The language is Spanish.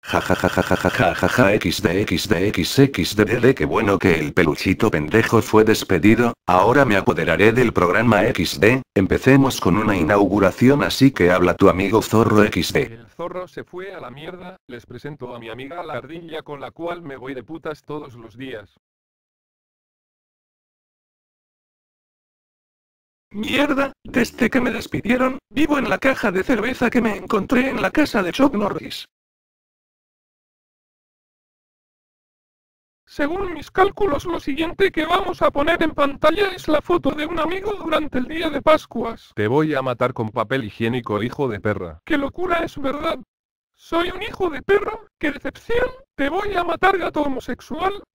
Jajajajajajajaja xd qué bueno que el peluchito pendejo fue despedido, ahora me apoderaré del programa XD, empecemos con una inauguración así que habla tu amigo Zorro XD. El zorro se fue a la mierda, les presento a mi amiga la ardilla con la cual me voy de putas todos los días. Mierda, desde que me despidieron, vivo en la caja de cerveza que me encontré en la casa de Chuck Norris. Según mis cálculos, lo siguiente que vamos a poner en pantalla es la foto de un amigo durante el día de Pascuas. Te voy a matar con papel higiénico, hijo de perra. ¡Qué locura, es verdad! Soy un hijo de perra, qué decepción, te voy a matar, gato homosexual.